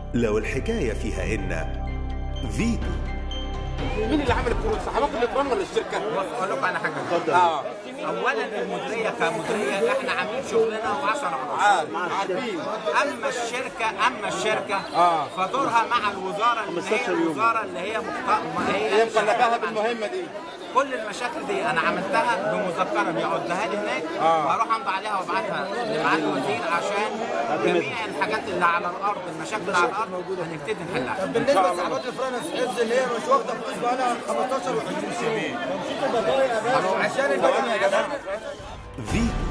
لو الحكاية فيها إن فيتو. مين اللي عمل الكروت؟ صحابك الإخوان ولا الشركة؟ اقول لكم على حاجه. اتفضل. اولا المديريه كمديريه احنا عاملين شغلنا و10 عارفين. اما الشركه فدورها مع الوزاره اللي هي هي مكلفاها بالمهمه دي. كل المشاكل دي انا عملتها بمذكره بيقعدها لي هناك واروح امضي عليها وابعتها لمعالي الوزير عشان جميع الحاجات اللي على الارض، المشاكل اللي على الارض هنبتدي نحلها. طب بالنسبه لصحابات الفرنس حفظ اللي هي مش واخده فلوس بقى لها 15 و20 سنه، عشان البلد يا جماعه. فيتو.